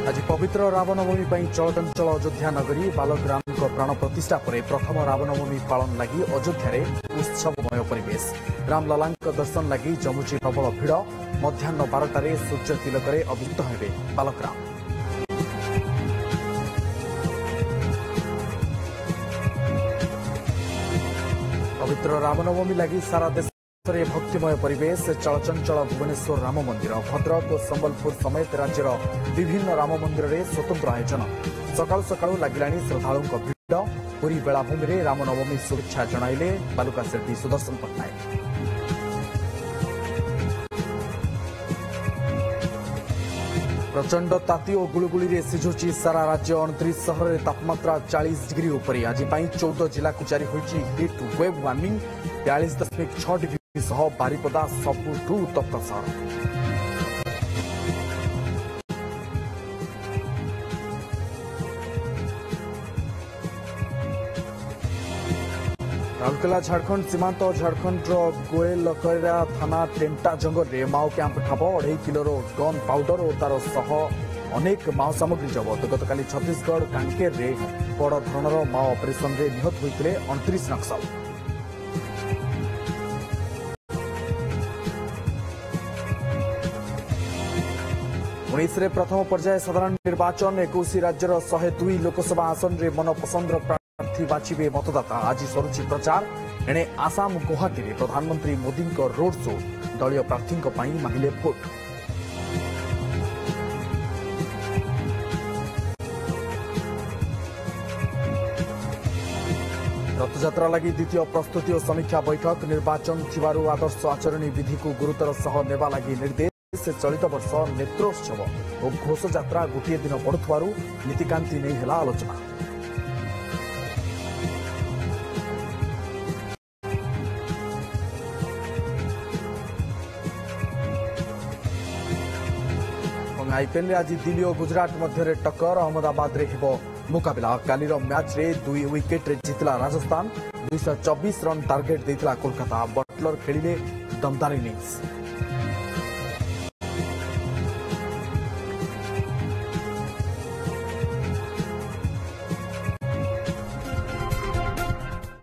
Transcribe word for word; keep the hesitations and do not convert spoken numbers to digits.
आज पवित्र रामनवमी पर चलचंचल अयोध्या नगरी बालग्राम प्राण प्रतिष्ठा पर प्रथम रामनवमी पालन लगी अयोध्या उत्सवमय परिवेश। रामलला दर्शन लगी जमुची प्रबल भिड़। मध्याह्न बारटार सूर्य तिलक अभिभूत हेबे बालग्राम। पवित्र रामनवमी लगी सारा देश भक्तिमय परिवेश। चलचंचल भुवनेश्वर राम मंदिर, भद्रक और संबलपुर समेत राज्यर विभिन्न राम मंदिर में स्वतंत्र आयोजन। सकाल सकाल लगिलानी श्रद्धालुओं भिड़। पुरी बेलाभूमि में रामनवमी शुभेच्छा जणाइले बालुका शिल्पी सुदर्शन पट्टनायक। प्रचंड ताती और गुलुगुली सिझुची सारा राज्य। उनतीस सहर में तापमात्रा चालीस डिग्री उपरे। आज चौदह जिला को जारी होती हिट वेब वार्मिंग। बयालीस दशमिक छह डिग्री सह बारिपदा सबुठू उत्तप्त सहर। राउरकेला झारखंड सीमांत झारखंड गोएलकरा थाना टेंटा जंगल में माओ कैंप ठाब। अढ़ाई किलोर गन पाउडर और तार सह अनेक माओ सामग्री जबत। गतकाली छत्तीसगढ़ कांकेर में बड़ धरणर माओ ऑपरेशन में निहत होते उनतीस नक्सल। उन्नीस रे प्रथम पर्याय साधारण निर्वाचन। इक्कीस राज्यर शहे दुई लोकसभा आसन में मनपसंद प्रार्थी बाछिबे मतदाता। आज सरुची प्रचार। एणे आसाम गुवाहाटी में प्रधानमंत्री मोदी रोड शो। दलीय प्रार्थी मांगिले भोट। रथयात्रा लगी द्वितीय प्रस्तुति और समीक्षा बैठक। निर्वाचन थिबारु आदर्श आचरण विधि को गुरुतर सह नेबा लगी निर्देश। से चलित वर्ष नेत्रोत्सव और घोषयात्रा गोटे दिन पड़ुवार नीतिकांति नहीं है आलोचना। आईपीएल आज दिल्ली और गुजरात मध्य टक्कर। अहमदाबाद रे हेबो मुकाबला। कालीर मैच रे दुई विकेट रे जितला राजस्थान। दुई सौ चौबीस रन टार्गेट देथिला कोलकाता। बटलर खेलिले दमदार इनिंग्स।